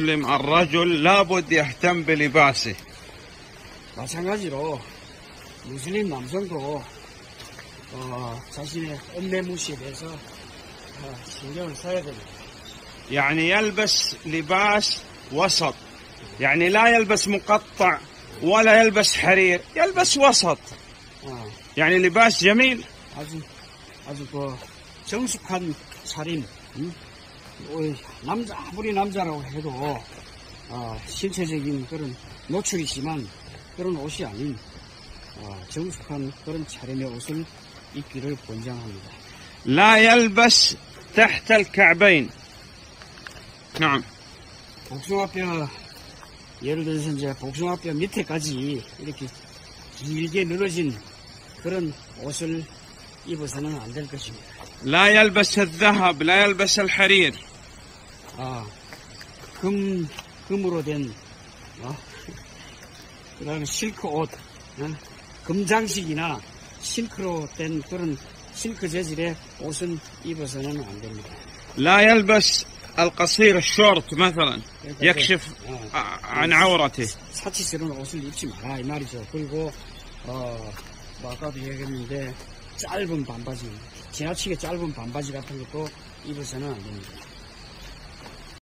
الرجل لابد يهتم بلباسه. 마찬가지로 무슬림 남성도 자신의 옷매무시에 대해서 신경을 써야 됩니다. يعني يلبس لباس وسط، يعني لا يلبس مقطع ولا يلبس حرير، يلبس وسط. يعني لباس جميل. 아주 정숙한 차림. 남자 아무리 남자라고 해도 신체적인 그런 노출이 심한 그런 옷이 아닌 정숙한 그런 차림의 옷을 입기를 권장합니다. لا يلبس تحت الكعبين. نعم. 복숭아뼈, 예를 들어서 이제 복숭아뼈 밑에까지 이렇게 길게 늘어진 그런 옷을 입어서는 안 될 것입니다. لا يلبس الذهب، لا يلبس الحرير. 금으로 된 그다음에 실크 옷, 금장식이나 실크로 된 그런 실크 재질의 옷은 입어서는 안 됩니다. لا يلبس القصير الشورت مثلا يكشف عن عورته. 사치스러운 옷을 입지 마라 이 말이죠. 그리고 아까도 얘기했는데 짧은 반바지, 지나치게 짧은 반바지 같은 것도 입어서는 안 됩니다.